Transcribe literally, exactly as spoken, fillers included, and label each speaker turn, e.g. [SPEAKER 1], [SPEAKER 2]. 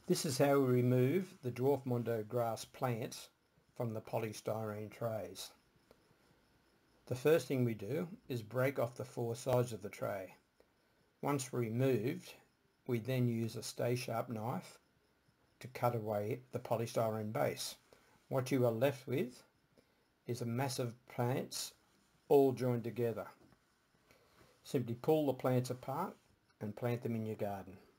[SPEAKER 1] This is how we remove the Dwarf Mondo Grass plants from the polystyrene trays. The first thing we do is break off the four sides of the tray. Once removed, we then use a stay sharp knife to cut away the polystyrene base. What you are left with is a mass of plants all joined together. Simply pull the plants apart and plant them in your garden.